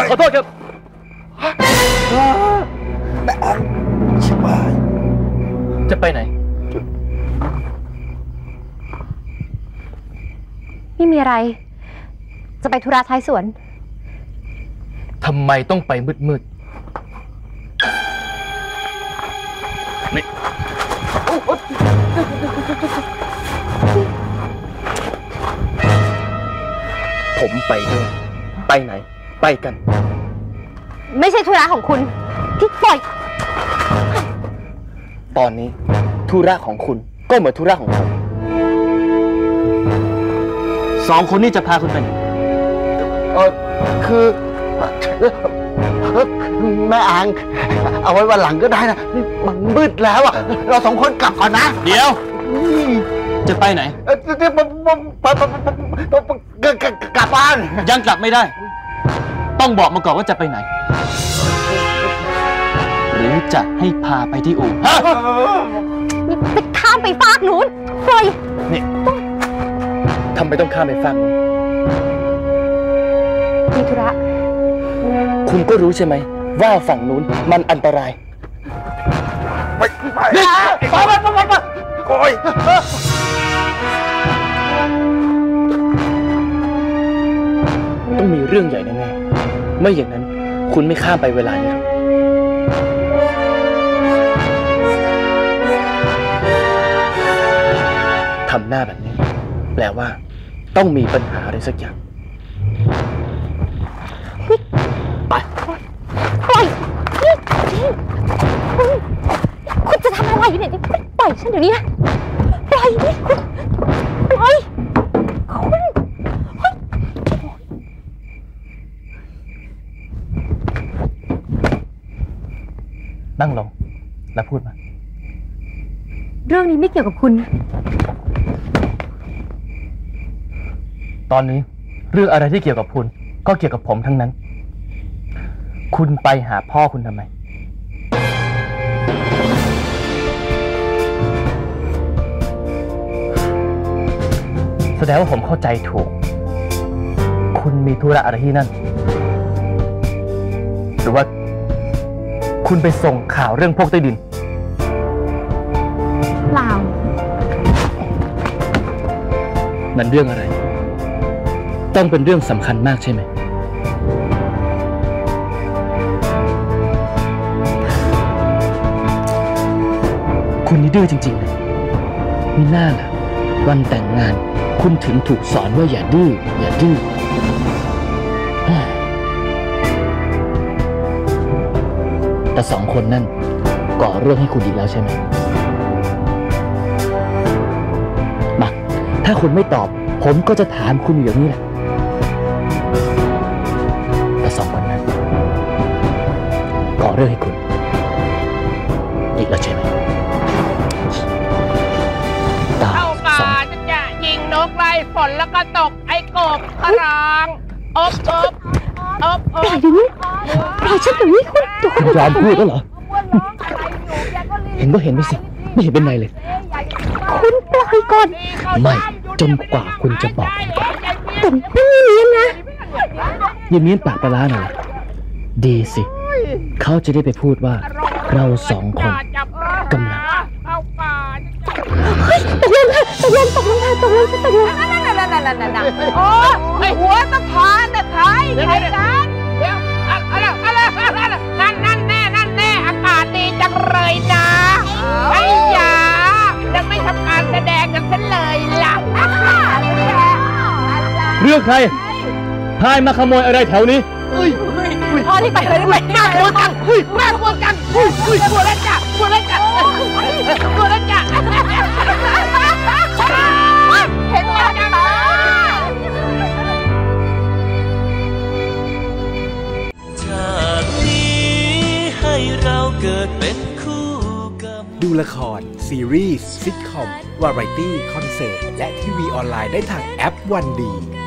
ขอโทษครับแม่อังชิบหายจะไปไหนไม่มีอะไรจะไปธุระท้ายสวนทำไมต้องไปมืดนี่ผมไปด้วยไปไหนไปกันไม่ใช่ธุระของคุณที่ปล่อยตอนนี้ธุระของคุณก็เหมือนธุระของผมสองคนนี้จะพาคุณไปไหนคือแม่อังเอาไว้วันหลังก็ได้นะนี่มันมืดแล้วอ่ะเราสองคนกลับก่อนนะเดี๋ยวจะไปไหนกลับบ้านยังกลับไม่ได้ต้องบอกมาก่อนว่าจะไปไหนหรือจะให้พาไปที่อู่ฮะนี่ไปข้ามไปฟากนู้นปล่อยนี่ทำไมต้องข้ามไปฟากนู้นมีธุระคุณก็รู้ใช่ไหมว่าฝั่งนู้นมันอันตรายไปโอ้ยต้องมีเรื่องใหญ่แน่ๆไม่อย่างนั้นคุณไม่ข้ามไปเวลานี้หรอกทำหน้าแบบนี้แปลว่าต้องมีปัญหาอะไรสักอย่างไปปล่อยคุณจะทำอะไรเนี่ยปล่อยฉันเดี๋ยวนี้นะปล่อยนี่คุณปล่อยคุณนั่งลงแล้วพูดมาเรื่องนี้ไม่เกี่ยวกับคุณตอนนี้เรื่องอะไรที่เกี่ยวกับคุณก็เกี่ยวกับผมทั้งนั้นคุณไปหาพ่อคุณทำไมแสดงว่าผมเข้าใจถูกคุณมีธุระอะไรที่นั่นหรือว่าคุณไปส่งข่าวเรื่องพวกใต้ดินเปล่านั่นเรื่องอะไรต้องเป็นเรื่องสำคัญมากใช่ไหมคุณนี่ดื้อจริงๆเลยมีหน้าล่ะวันแต่งงานคุณถึงถูกสอนว่าอย่าดื้ออย่าดื้อแต่สองคนนั่นก่อเรื่องให้คุณอีกแล้วใช่ไหมมาถ้าคุณไม่ตอบผมก็จะถามคุณอย่างนี้แหละแต่สองคนนั้นก่อเรื่องให้คุณอีกแล้วใช่ไหมเข้าป่าจะยิงนกไล่ฝนแล้วก็ตกไอ้กบกระรองอบปล่อยเดี๋ยวนี้ปล่อยฉันเดี๋ยวนี้คุณยอมพูดแล้วเหรอเห็นก็เห็นไปสิไม่เห็นเป็นไรเลยคุณปล่อยก่อนไม่จนกว่าคุณจะบอกแต่ไม่เนียนนะอย่าเนียนปากปลาหน่อยดีสิเขาจะได้ไปพูดว่าเราสองคนกำลังตกลงโอ้ยหัวสะพานน่ะใครกันเดี๋ยวอะไรนั่นแน่อากาศดีจังเลยนะไอ้ยายังไม่ทำการแสดงกันซะเลยล่ะเรื่องใครพายมาขโมยอะไรแถวนี้พ่อนี่ไปเลยไม่น่ากลัวจังกลัวแล้วจ้ะเห็นไหมจ๊ะจากนี้ให้เราเกิดเป็นคู่กันดูละครซีรีส์ซิทคอมวาไรตี้คอนเสิร์ตและทีวีออนไลน์ได้ทางแอปวันดี